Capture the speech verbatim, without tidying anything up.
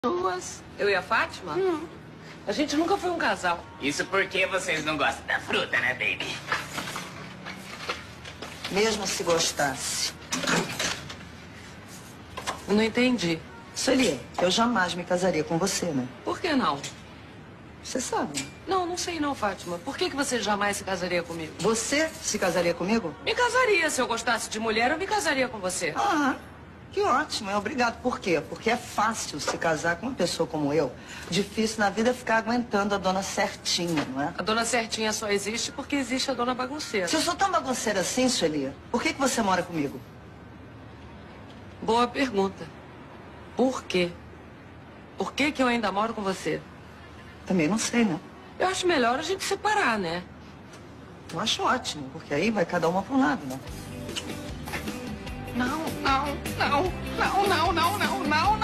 Duas. Eu e a Fátima? Hum. A gente nunca foi um casal. Isso porque vocês não gostam da fruta, né, baby? Mesmo se gostasse. Eu não entendi. Sueli, eu jamais me casaria com você, né? Por que não? Você sabe. Não, não sei não, Fátima. Por que, que você jamais se casaria comigo? Você se casaria comigo? Me casaria. Se eu gostasse de mulher, eu me casaria com você. Ah, que ótimo. É obrigado. Por quê? Porque é fácil se casar com uma pessoa como eu. Difícil na vida é ficar aguentando a dona certinha, não é? A dona certinha só existe porque existe a dona bagunceira. Se eu sou tão bagunceira assim, Sueli, por que, que você mora comigo? Boa pergunta. Por quê? Por que que eu ainda moro com você? Também não sei, né? Eu acho melhor a gente separar, né? Eu acho ótimo, porque aí vai cada uma para um lado, né? Não, não, não, não, não, não, não, não.